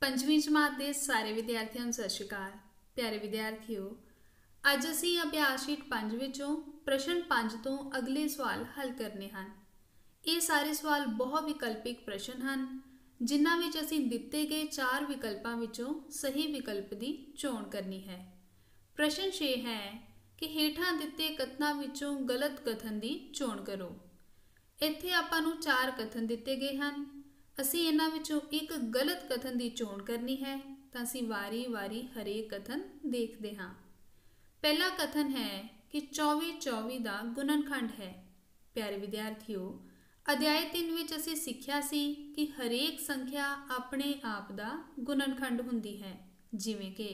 पंचवीं जमात के सारे विद्यार्थियों ਨੂੰ सत श्री अकाल। प्यारे विद्यार्थियों, ਅੱਜ ਅਸੀਂ ਅਭਿਆਸ ਸ਼ੀਟ 5 ਵਿੱਚੋਂ ਪ੍ਰਸ਼ਨ 5 ਤੋਂ ਅਗਲੇ ਸਵਾਲ ਹੱਲ ਕਰਨੇ ਹਨ। ਇਹ ਸਾਰੇ ਸਵਾਲ ਬਹੁ ਵਿਕਲਪਿਕ ਪ੍ਰਸ਼ਨ ਹਨ ਜਿਨ੍ਹਾਂ ਵਿੱਚ ਅਸੀਂ ਦਿੱਤੇ ਗਏ 4 ਵਿਕਲਪਾਂ ਵਿੱਚੋਂ ਸਹੀ ਵਿਕਲਪ ਦੀ ਚੋਣ ਕਰਨੀ ਹੈ। ਪ੍ਰਸ਼ਨ 6 ਹੈ ਕਿ ਹੇਠਾਂ ਦਿੱਤੇ ਕਥਨਾਂ ਵਿੱਚੋਂ ਗਲਤ ਕਥਨ ਦੀ ਚੋਣ ਕਰੋ। ਇੱਥੇ ਆਪਾਂ ਨੂੰ 4 ਕਥਨ ਦਿੱਤੇ ਗਏ ਹਨ। ਅਸੀਂ ਇਹਨਾਂ ਵਿੱਚੋਂ ਇੱਕ ਗਲਤ ਕਥਨ ਦੀ ਚੋਣ ਕਰਨੀ ਹੈ ਤਾਂ ਅਸੀਂ ਵਾਰੀ-ਵਾਰੀ ਹਰੇਕ ਕਥਨ ਦੇਖਦੇ ਹਾਂ। ਪਹਿਲਾ ਕਥਨ ਹੈ ਕਿ 24 ਦਾ ਗੁਣਨਖੰਡ ਹੈ। ਪਿਆਰੇ ਵਿਦਿਆਰਥੀਓ, ਅਧਿਆਇ 3 ਵਿੱਚ ਅਸੀਂ ਸਿੱਖਿਆ ਸੀ ਕਿ ਹਰੇਕ ਸੰਖਿਆ ਆਪਣੇ ਆਪ ਦਾ ਗੁਣਨਖੰਡ ਹੁੰਦੀ ਹੈ, ਜਿਵੇਂ ਕਿ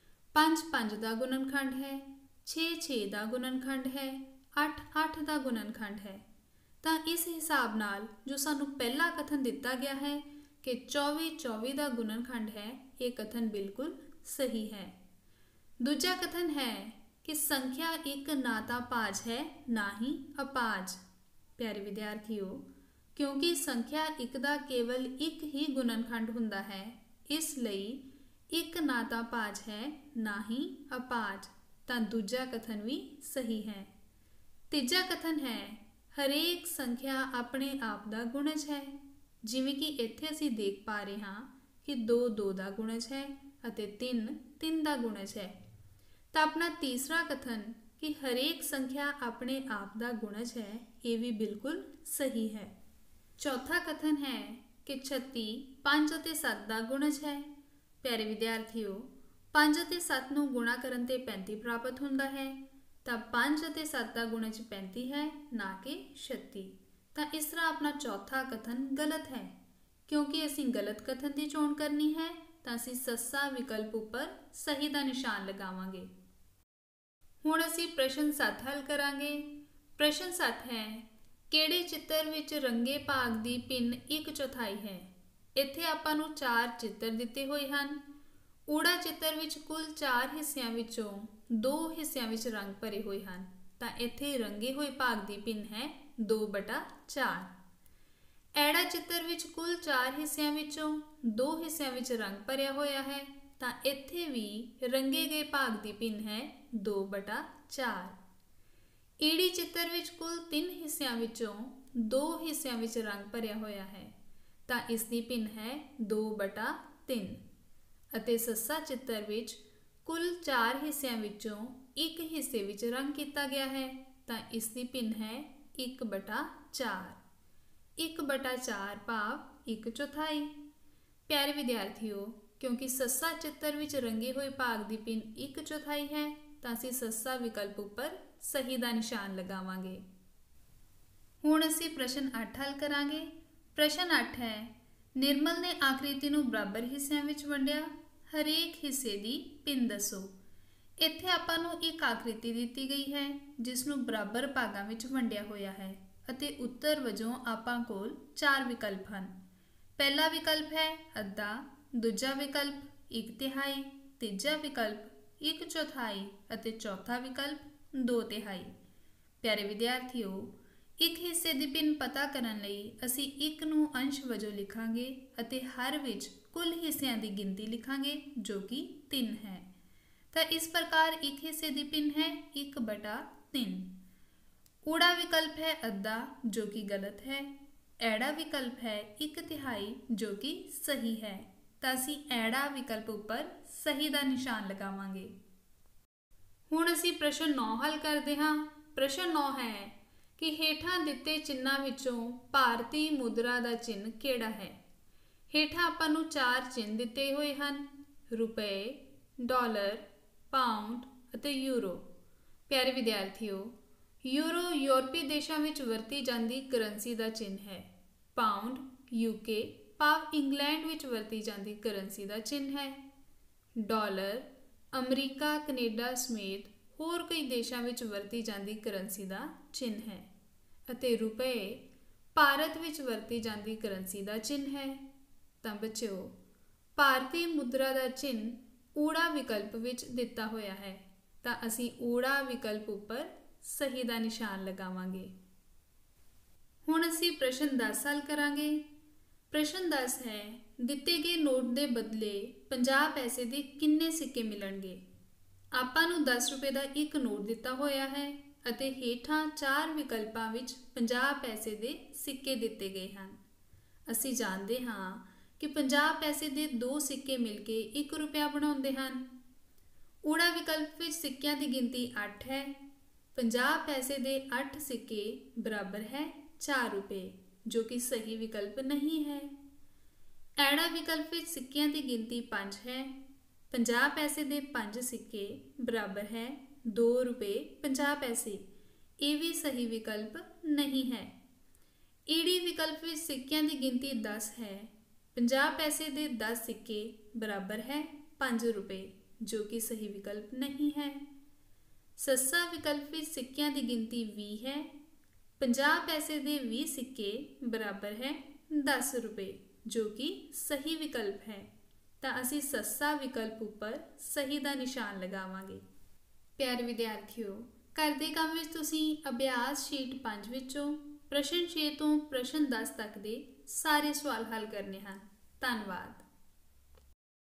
5 ਦਾ ਗੁਣਨਖੰਡ ਹੈ, 6 ਦਾ ਗੁਣਨਖੰਡ ਹੈ, 8 ਦਾ ਗੁਣਨਖੰਡ ਹੈ। ਤਾਂ ਇਸ ਹਿਸਾਬ ਨਾਲ ਜੋ ਸਾਨੂੰ ਪਹਿਲਾ ਕਥਨ ਦਿੱਤਾ ਗਿਆ ਹੈ ਕਿ 24 ਦਾ ਗੁਣਨਖੰਡ ਹੈ, ਇਹ ਕਥਨ ਬਿਲਕੁਲ ਸਹੀ ਹੈ। ਦੂਜਾ ਕਥਨ ਹੈ ਕਿ ਸੰਖਿਆ ਇੱਕ ਨਾ ਤਾਂ ਭਾਜ ਹੈ ਨਾ ਹੀ ਅਪਾਜ। ਪਿਆਰੇ ਵਿਦਿਆਰਥੀਓ, ਕਿਉਂਕਿ ਸੰਖਿਆ ਇੱਕ ਦਾ ਕੇਵਲ ਇੱਕ ਹੀ ਗੁਣਨਖੰਡ ਹੁੰਦਾ ਹੈ, ਇਸ ਲਈ ਇੱਕ ਨਾ ਤਾਂ ਭਾਜ ਹੈ ਨਾ ਹੀ ਅਪਾਜ, ਤਾਂ ਦੂਜਾ ਕਥਨ ਵੀ ਸਹੀ ਹੈ। ਤੀਜਾ ਕਥਨ ਹੈ ਹਰੇਕ ਸੰਖਿਆ ਆਪਣੇ ਆਪ ਦਾ ਗੁਣਜ ਹੈ, ਜਿਵੇਂ ਕਿ ਇੱਥੇ ਅਸੀਂ ਦੇਖ ਪਾ ਰਹੇ ਹਾਂ ਕਿ 2 ਦਾ ਗੁਣਜ ਹੈ ਅਤੇ 3 ਦਾ ਗੁਣਜ ਹੈ। ਤਾਂ ਆਪਣਾ ਤੀਸਰਾ ਕਥਨ ਕਿ ਹਰੇਕ ਸੰਖਿਆ ਆਪਣੇ ਆਪ ਦਾ ਗੁਣਜ ਹੈ, ਇਹ ਵੀ ਬਿਲਕੁਲ ਸਹੀ ਹੈ। ਚੌਥਾ ਕਥਨ ਹੈ ਕਿ 36 5 ਅਤੇ 7 ਦਾ ਗੁਣਜ ਹੈ। ਪਿਆਰੇ ਵਿਦਿਆਰਥੀਓ, 5 ਅਤੇ 7 ਨੂੰ ਗੁਣਾ ਕਰਨ ਤੇ 35 ਪ੍ਰਾਪਤ ਹੁੰਦਾ ਹੈ, ਤਾਂ 5 ਅਤੇ 7 ਦਾ ਗੁਣਜ 35 ਹੈ, ਨਾ ਕਿ 36। ਤਾਂ ਇਸ ਤਰ੍ਹਾਂ ਆਪਣਾ ਚੌਥਾ ਕਥਨ ਗਲਤ ਹੈ। ਕਿਉਂਕਿ ਅਸੀਂ ਗਲਤ ਕਥਨ ਦੀ ਚੋਣ ਕਰਨੀ ਹੈ ਤਾਂ ਅਸੀਂ ਸੱਸਾ ਵਿਕਲਪ ਉੱਪਰ ਸਹੀ ਦਾ ਨਿਸ਼ਾਨ ਲਗਾਵਾਂਗੇ। ਹੁਣ ਅਸੀਂ ਪ੍ਰਸ਼ਨ 7 ਹੱਲ ਕਰਾਂਗੇ। ਪ੍ਰਸ਼ਨ 7 ਹੈ, ਕਿਹੜੇ ਚਿੱਤਰ ਵਿੱਚ ਰੰਗੇ ਭਾਗ ਦੀ ਭਿੰਨ 1/4 ਹੈ। ਇੱਥੇ ਆਪਾਂ ਨੂੰ 4 ਚਿੱਤਰ ਦਿੱਤੇ ਹੋਏ ਹਨ। ਊੜਾ ਚਿੱਤਰ ਵਿੱਚ ਕੁੱਲ 4 ਹਿੱਸਿਆਂ ਵਿੱਚੋਂ 2 ਹਿੱਸਿਆਂ ਵਿੱਚ ਰੰਗ ਭਰੇ ਹੋਏ ਹਨ, ਤਾਂ ਇੱਥੇ ਰੰਗੇ ਹੋਏ ਭਾਗ ਦੀ ਭਿੰਨ ਹੈ 2/4। ਐੜਾ ਚਿੱਤਰ ਵਿੱਚ ਕੁੱਲ 4 ਹਿੱਸਿਆਂ ਵਿੱਚੋਂ 2 ਹਿੱਸਿਆਂ ਵਿੱਚ ਰੰਗ ਭਰਿਆ ਹੋਇਆ ਹੈ, ਤਾਂ ਇੱਥੇ ਵੀ ਰੰਗੇ ਗਏ ਭਾਗ ਦੀ ਭਿੰਨ ਹੈ 2/4। ਈੜੀ ਚਿੱਤਰ ਵਿੱਚ ਕੁੱਲ 3 ਹਿੱਸਿਆਂ ਵਿੱਚੋਂ 2 ਹਿੱਸਿਆਂ ਵਿੱਚ ਰੰਗ ਭਰਿਆ ਹੋਇਆ ਹੈ, ਤਾਂ ਇਸ ਦੀ ਭਿੰਨ ਹੈ 2/3। ਅਤੇ ਸੱਸਾ ਚਿੱਤਰ ਵਿੱਚ ਕੁੱਲ 4 ਹਿੱਸਿਆਂ ਵਿੱਚੋਂ 1 ਹਿੱਸੇ ਵਿੱਚ ਰੰਗ ਕੀਤਾ ਗਿਆ ਹੈ, ਤਾਂ ਇਸ ਦੀ ਭਿੰਨ ਹੈ 1/4। 1/4 ਭਾਵ 1/4। ਪਿਆਰੇ ਵਿਦਿਆਰਥੀਓ, ਕਿਉਂਕਿ ਸੱਸਾ ਚਿੱਤਰ ਵਿੱਚ ਰੰਗੇ ਹੋਏ ਭਾਗ ਦੀ ਭਿੰਨ 1/4 ਹੈ, ਤਾਂ ਅਸੀਂ ਸੱਸਾ ਵਿਕਲਪ ਉੱਪਰ ਸਹੀ ਦਾ ਨਿਸ਼ਾਨ ਲਗਾਵਾਂਗੇ। ਹੁਣ ਅਸੀਂ ਪ੍ਰਸ਼ਨ 8 ਹੱਲ ਕਰਾਂਗੇ। ਪ੍ਰਸ਼ਨ 8 ਹੈ, ਨਿਰਮਲ ਨੇ ਆਕ੍ਰਿਤੀ ਨੂੰ ਬਰਾਬਰ ਹਿੱਸਿਆਂ ਵਿੱਚ ਵੰਡਿਆ, ਹਰੇਕ ਹਿੱਸੇ ਦੀ ਭਿੰਨ ਦੱਸੋ। ਇੱਥੇ ਆਪਾਂ ਨੂੰ ਇੱਕ ਆਕ੍ਰਿਤੀ ਦਿੱਤੀ ਗਈ ਹੈ ਜਿਸ ਨੂੰ ਬਰਾਬਰ ਭਾਗਾਂ ਵਿੱਚ ਵੰਡਿਆ ਹੋਇਆ ਹੈ ਅਤੇ ਉੱਤਰ ਵਜੋਂ ਆਪਾਂ ਕੋਲ 4 ਵਿਕਲਪ ਹਨ। ਪਹਿਲਾ ਵਿਕਲਪ ਹੈ ਅੱਧਾ, ਦੂਜਾ ਵਿਕਲਪ 1/3, ਤੀਜਾ ਵਿਕਲਪ 1/4 ਅਤੇ ਚੌਥਾ ਵਿਕਲਪ 2/3। ਪਿਆਰੇ ਵਿਦਿਆਰਥੀਓ, ਇੱਕ ਹਿੱਸੇ ਦੀ ਭਿੰਨ ਪਤਾ ਕਰਨ ਲਈ ਅਸੀਂ 1 ਨੂੰ ਅੰਸ਼ ਵਜੋਂ ਲਿਖਾਂਗੇ ਅਤੇ ਹਰ ਵਿੱਚ ਕੁੱਲ ਹਿੱਸਿਆਂ ਦੀ ਗਿਣਤੀ ਲਿਖਾਂਗੇ ਜੋ ਕਿ 3 ਹੈ। ਤਾਂ ਇਸ ਪ੍ਰਕਾਰ ਇੱਕ ਹਿੱਸੇ ਦੀ ਭਿੰਨ ਹੈ 1/3। ਊੜਾ ਵਿਕਲਪ ਹੈ ਅੱਧਾ, ਜੋ ਕਿ ਗਲਤ ਹੈ। ਐੜਾ ਵਿਕਲਪ ਹੈ 1/3, ਜੋ ਕਿ ਸਹੀ ਹੈ। ਤਾਂ ਅਸੀਂ ਐੜਾ ਵਿਕਲਪ ਉੱਪਰ ਸਹੀ ਦਾ ਨਿਸ਼ਾਨ ਲਗਾਵਾਂਗੇ। ਹੁਣ ਅਸੀਂ ਪ੍ਰਸ਼ਨ 9 ਹੱਲ ਕਰਦੇ ਹਾਂ। ਪ੍ਰਸ਼ਨ 9 ਹੈ ਕਿ ਹੇਠਾਂ ਦਿੱਤੇ ਚਿੰਨ੍ਹਾਂ ਵਿੱਚੋਂ ਭਾਰਤੀ ਮੁਦਰਾ ਦਾ ਚਿੰਨ੍ਹ ਕਿਹੜਾ ਹੈ। ਹੇਠਾਂ ਆਪਾਂ ਨੂੰ 4 ਚਿੰਨ੍ਹ ਦਿੱਤੇ ਹੋਏ ਹਨ, ਰੁਪਏ, ਡਾਲਰ, ਪਾਉਂਡ ਅਤੇ ਯੂਰੋ। ਪਿਆਰੇ ਵਿਦਿਆਰਥੀਓ, ਯੂਰੋ ਯੂਰਪੀ ਦੇਸ਼ਾਂ ਵਿੱਚ ਵਰਤੀ ਜਾਂਦੀ ਕਰੰਸੀ ਦਾ ਚਿੰਨ੍ਹ ਹੈ। ਪਾਉਂਡ UK ਭਾਵ ਇੰਗਲੈਂਡ ਵਿੱਚ ਵਰਤੀ ਜਾਂਦੀ ਕਰੰਸੀ ਦਾ ਚਿੰਨ੍ਹ ਹੈ। ਡਾਲਰ ਅਮਰੀਕਾ, ਕੈਨੇਡਾ ਸਮੇਤ ਹੋਰ ਕਈ ਦੇਸ਼ਾਂ ਵਿੱਚ ਵਰਤੀ ਜਾਂਦੀ ਕਰੰਸੀ ਦਾ ਚਿੰਨ੍ਹ ਹੈ। ਅਤੇ ਰੁਪਏ ਭਾਰਤ ਵਿੱਚ ਵਰਤੀ ਜਾਂਦੀ ਕਰੰਸੀ ਦਾ ਚਿੰਨ੍ਹ ਹੈ। ਤਾਂ ਬੱਚਿਓ, ਭਾਰਤੀ ਮੁਦਰਾ ਦਾ ਚਿੰਨ੍ਹ ਊੜਾ ਵਿਕਲਪ ਵਿੱਚ ਦਿੱਤਾ ਹੋਇਆ ਹੈ, ਤਾਂ ਅਸੀਂ ਊੜਾ ਵਿਕਲਪ ਉੱਪਰ ਸਹੀ ਦਾ ਨਿਸ਼ਾਨ ਲਗਾਵਾਂਗੇ। ਹੁਣ ਅਸੀਂ ਪ੍ਰਸ਼ਨ 10 ਹੱਲ ਕਰਾਂਗੇ। ਪ੍ਰਸ਼ਨ 10 ਹੈ ਦਿੱਤੇ ਗਏ ਨੋਟ ਦੇ ਬਦਲੇ 50 ਪੈਸੇ ਦੇ ਕਿੰਨੇ ਸਿੱਕੇ ਮਿਲਣਗੇ। ਆਪਾਂ ਨੂੰ 10 ਰੁਪਏ ਦਾ ਇੱਕ ਨੋਟ ਦਿੱਤਾ ਹੋਇਆ ਹੈ ਅਤੇ ਹੇਠਾਂ 4 ਵਿਕਲਪਾਂ ਵਿੱਚ 50 ਪੈਸੇ ਦੇ ਸਿੱਕੇ ਦਿੱਤੇ ਗਏ ਹਨ। ਅਸੀਂ ਜਾਣਦੇ ਹਾਂ ਕਿ 50 ਪੈਸੇ ਦੇ 2 ਸਿੱਕੇ ਮਿਲ ਕੇ 1 ਰੁਪਇਆ ਬਣਾਉਂਦੇ ਹਨ। ਊੜਾ ਵਿਕਲਪ ਵਿੱਚ ਸਿੱਕਿਆਂ ਦੀ ਗਿਣਤੀ 8 ਹੈ। 50 ਪੈਸੇ ਦੇ 8 ਸਿੱਕੇ ਬਰਾਬਰ ਹੈ 4 ਰੁਪਏ, ਜੋ ਕਿ ਸਹੀ ਵਿਕਲਪ ਨਹੀਂ ਹੈ। ਐੜਾ ਵਿਕਲਪ ਵਿੱਚ ਸਿੱਕਿਆਂ ਦੀ ਗਿਣਤੀ 5 ਹੈ। 50 ਪੈਸੇ ਦੇ 5 ਸਿੱਕੇ ਬਰਾਬਰ ਹੈ 2 ਰੁਪਏ 50 ਪੈਸੇ, ਇਹ ਵੀ ਸਹੀ ਵਿਕਲਪ ਨਹੀਂ ਹੈ। ਈੜੀ ਵਿਕਲਪ ਵਿੱਚ ਸਿੱਕਿਆਂ ਦੀ ਗਿਣਤੀ 10 ਹੈ। 50 ਪੈਸੇ ਦੇ 10 ਸਿੱਕੇ ਬਰਾਬਰ ਹੈ 5 ਰੁਪਏ, ਜੋ ਕਿ ਸਹੀ ਵਿਕਲਪ ਨਹੀਂ ਹੈ। ਸੱਸਾ ਵਿਕਲਪ ਵਿੱਚ ਸਿੱਕਿਆਂ ਦੀ ਗਿਣਤੀ 20 ਹੈ। 50 ਪੈਸੇ ਦੇ 20 ਸਿੱਕੇ ਬਰਾਬਰ ਹੈ 10 ਰੁਪਏ, ਜੋ ਕਿ ਸਹੀ ਵਿਕਲਪ ਹੈ। ਤਾਂ ਅਸੀਂ ਸੱਸਾ ਵਿਕਲਪ ਉੱਪਰ ਸਹੀ ਦਾ ਨਿਸ਼ਾਨ ਲਗਾਵਾਂਗੇ। ਪਿਆਰੇ ਵਿਦਿਆਰਥੀਓ, ਘਰ ਦੇ ਕੰਮ ਵਿੱਚ ਤੁਸੀਂ ਅਭਿਆਸ ਸ਼ੀਟ 5 ਵਿੱਚੋਂ ਪ੍ਰਸ਼ਨ 6 ਤੋਂ ਪ੍ਰਸ਼ਨ 10 ਤੱਕ ਦੇ ਸਾਰੇ ਸਵਾਲ ਹੱਲ ਕਰਨੇ ਹਨ। ਧੰਨਵਾਦ।